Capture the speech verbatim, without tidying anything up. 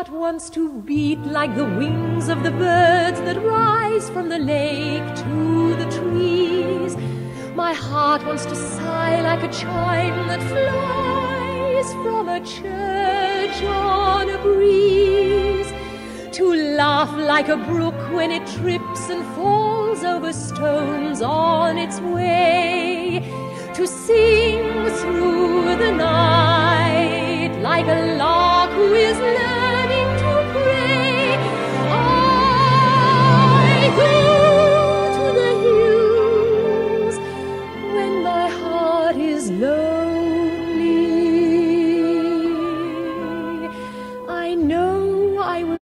heart wants to beat like the wings of the birds that rise from the lake to the trees. My heart wants to sigh like a chime that flies from a church on a breeze, to laugh like a brook when it trips and falls over stones on its way, to sing through the night like a lark who is